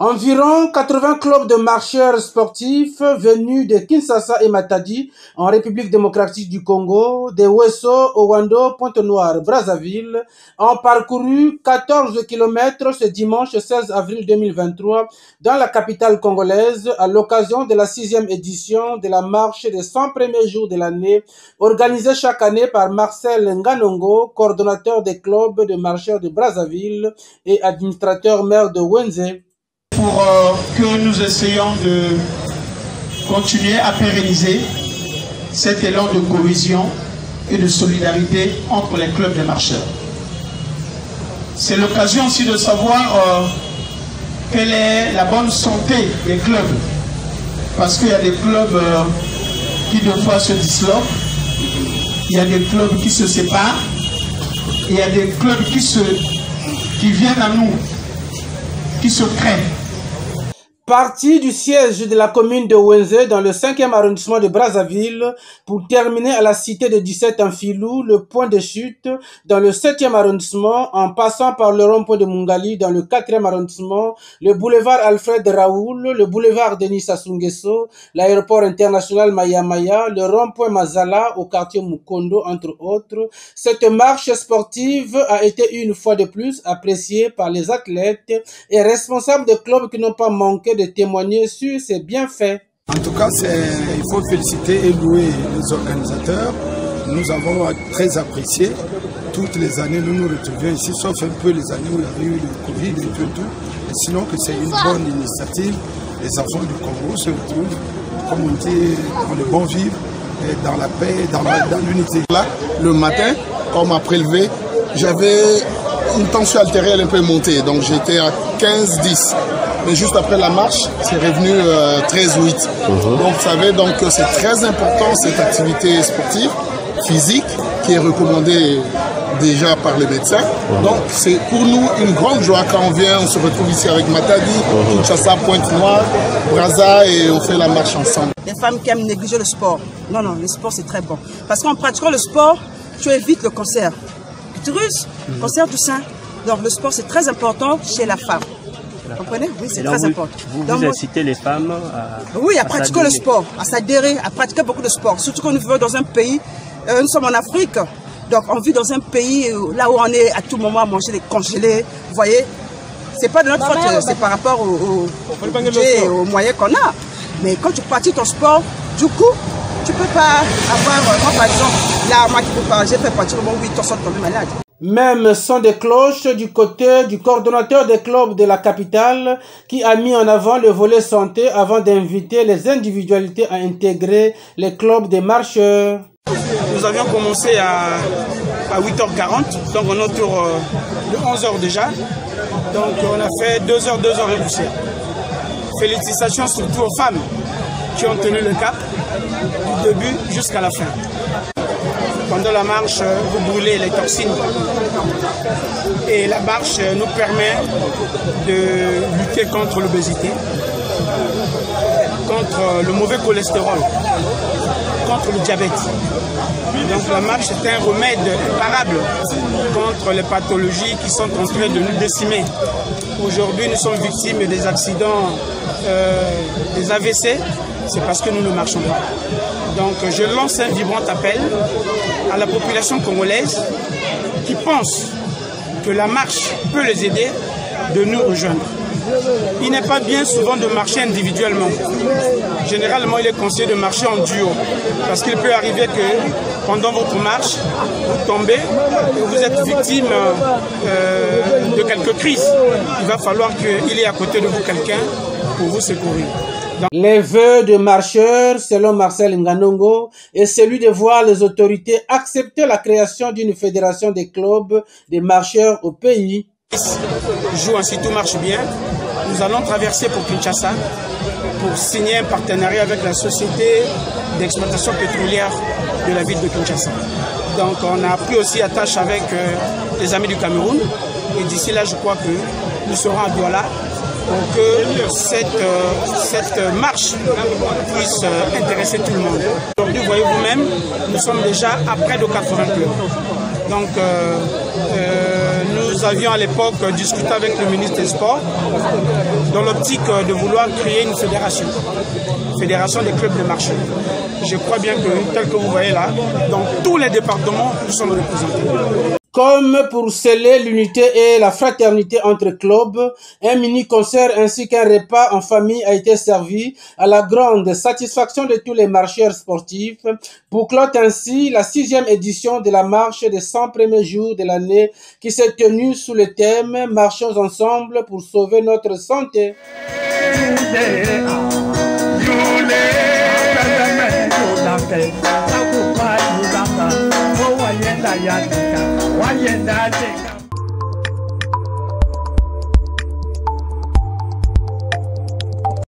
Environ 80 clubs de marcheurs sportifs venus de Kinshasa et Matadi, en République démocratique du Congo, de Wesso, Owando, Pointe-Noire, Brazzaville, ont parcouru 14 km ce dimanche 16 avril 2023 dans la capitale congolaise à l'occasion de la 6e édition de la marche des 100 premiers jours de l'année, organisée chaque année par Marcel Nganongo, coordonnateur des clubs de marcheurs de Brazzaville et administrateur maire de Wenze. Pour que nous essayions de continuer à pérenniser cet élan de cohésion et de solidarité entre les clubs de marcheurs. C'est l'occasion aussi de savoir quelle est la bonne santé des clubs. Parce qu'il y a des clubs qui deux fois se disloquent, il y a des clubs qui se séparent, et il y a des clubs qui viennent à nous, qui se créent. Parti du siège de la commune de Wenze dans le 5e arrondissement de Brazzaville pour terminer à la cité de 17 en Filou, le point de chute dans le 7e arrondissement en passant par le rond-point de Mungali dans le 4e arrondissement, le boulevard Alfred Raoul, le boulevard Denis Sassou Nguesso, l'aéroport international Maya Maya, le rond-point Mazala au quartier Mukondo entre autres. Cette marche sportive a été une fois de plus appréciée par les athlètes et responsables de clubs qui n'ont pas manqué de témoigner sur ses bienfaits. En tout cas, il faut féliciter et louer les organisateurs. Nous avons très apprécié. Toutes les années, nous nous retrouvions ici, sauf un peu les années où il y avait eu le Covid et tout. Et sinon, que c'est une bonne initiative. Les enfants du Congo se retrouvent, comme on dit, dans le bon vivre, dans la paix, dans l'unité. Là, le matin, quand on m'a prélevé, j'avais une tension artérielle un peu montée, donc j'étais à 15-10. Mais juste après la marche, c'est revenu 13-8. Donc vous savez que c'est très important cette activité sportive, physique, qui est recommandée déjà par les médecins. Donc c'est pour nous une grande joie quand on vient, on se retrouve ici avec Matadi, Kinshasa, Pointe-Noire, Brazza et on fait la marche ensemble. Les femmes qui aiment négliger le sport. Non, le sport c'est très bon. Parce qu'en pratiquant le sport, tu évites le cancer. L'utérus, cancer du sein. Donc le sport c'est très important chez la femme. Vous comprenez? Oui, c'est très important. Vous incitez les femmes à pratiquer le sport, à s'adhérer, à pratiquer beaucoup de sport. Surtout quand nous vivons dans un pays, nous sommes en Afrique, donc on vit dans un pays là où on est à tout moment à manger des congelés. Vous voyez, c'est pas de notre faute, c'est par rapport au budget et aux moyens qu'on a. Mais quand tu pratiques ton sport, du coup, tu peux pas avoir, moi par exemple, là, moi qui peux pas, j'ai fait pratiquement 8 ans sans tomber malade. Même son de cloche du côté du coordonnateur des clubs de la capitale qui a mis en avant le volet santé avant d'inviter les individualités à intégrer les clubs des marcheurs. Nous avions commencé à 8h40, donc on est autour de 11h déjà. Donc on a fait 2 heures et poussière. Félicitations surtout aux femmes qui ont tenu le cap du début jusqu'à la fin. Pendant la marche, vous brûlez les toxines. Et la marche nous permet de lutter contre l'obésité, contre le mauvais cholestérol, contre le diabète. Donc la marche est un remède imparable contre les pathologies qui sont en train de nous décimer. Aujourd'hui, nous sommes victimes des accidents, des AVC, c'est parce que nous ne marchons pas. Donc je lance un vibrant appel à la population congolaise qui pense que la marche peut les aider de nous rejoindre. Il n'est pas bien souvent de marcher individuellement. Généralement, il est conseillé de marcher en duo. Parce qu'il peut arriver que pendant votre marche, vous tombez et vous êtes victime de quelques crises. Il va falloir qu'il y ait à côté de vous quelqu'un pour vous secourir. Les vœux de marcheurs, selon Marcel Nganongo, est celui de voir les autorités accepter la création d'une fédération des clubs des marcheurs au pays. Joue si tout marche bien, nous allons traverser pour Kinshasa pour signer un partenariat avec la société d'exploitation pétrolière de la ville de Kinshasa. Donc on a pris aussi attache avec les amis du Cameroun et d'ici là je crois que nous serons à Douala pour que cette marche puisse intéresser tout le monde. Aujourd'hui, vous voyez vous-même, nous sommes déjà à près de 80 clubs. Donc nous avions à l'époque discuté avec le ministre des Sports dans l'optique de vouloir créer une fédération des clubs de marché. Je crois bien que, tel que vous voyez là, dans tous les départements, nous sommes représentés. Comme pour sceller l'unité et la fraternité entre clubs, un mini-concert ainsi qu'un repas en famille a été servi à la grande satisfaction de tous les marcheurs sportifs, bouclant ainsi la 6e édition de la marche des 100 premiers jours de l'année qui s'est tenue sous le thème « Marchons ensemble pour sauver notre santé ». Hey.